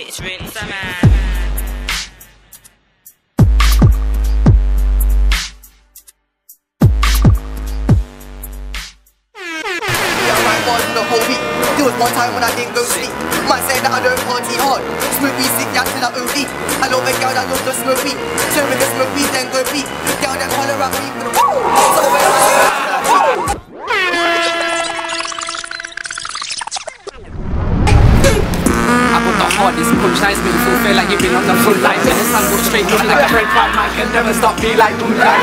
bitch rinse a man. The whole week. There was one time when I didn't go sleep. Might say that I don't party hard. Smoke weed, sick, yeah, till I OD. I know a girl that loves to smoke weed. So when they smoke weed, then go beat. Girl that holler at me for the woo. So when I got the hardest punchlines, make you feel like you've been on the front line. Then the sun goes straight up like a red light. Man can never stop me like moonlight.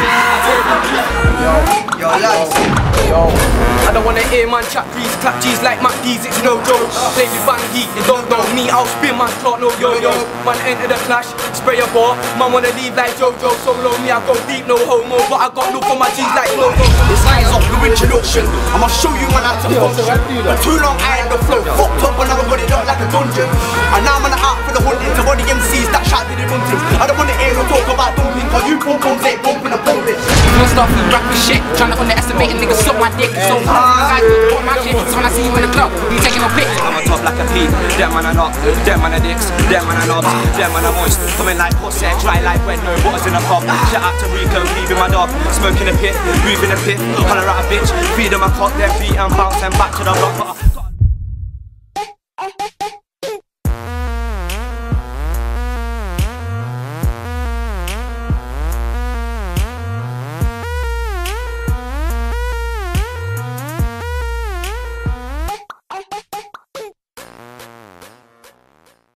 yo, lads. Yo, I don't wanna hear man chat please, clap G's like Mac D's, it's no joke. Play with Van Geek, you don't know me, I'll spin man, clock no yo-yo. Man enter the clash, spray a bar, man wanna leave like Jojo. Solo me, I go deep, no homo, but I got look for my G's like Logo. This line's off the introduction, I'ma show you man how to function. For too long I had the flow, fucked up when I got it up like a dungeon. And now I'm out for the hunting, to body MCs that shout to the hunting. I don't wanna hear no talk about dumping, cause you pom-poms ain't bumping a bumping. Don't stop me rapping shit, tryna underestimate a nigga, suck my dick. So hard, I my shit, so when I see you in the club, you taking a pic. I'm on top like a pea, them man are not, them man are dicks, them man are knobs, them man are moist. Coming like hot set, dry like when no water's in a pop. Shout out to Rico, leaving my dog, smoking a pit, moving a pit, holler at a bitch, feed them a cock, then beat and bounce and back to the block.